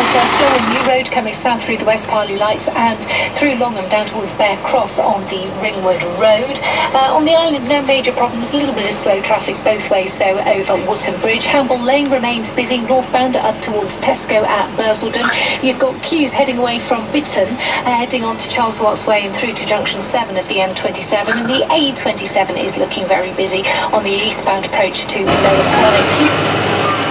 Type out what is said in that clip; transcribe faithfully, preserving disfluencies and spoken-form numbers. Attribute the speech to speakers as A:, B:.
A: uh, still a new road coming south through the West Parley Lights and through Longham down towards Bear Cross on the Ringwood Road. Uh, on the island, no major problems, a little bit of slow traffic both ways though over Wootton Bridge. Hamble Lane remains busy northbound up towards Tesco at Bursledon. You've got queues heading away from Bitton, uh, heading on to Charles Watts Way and through to junction seven of the M twenty-seven, and the A twenty-seven is looking very busy on the eastbound approach to Lower Swanwick.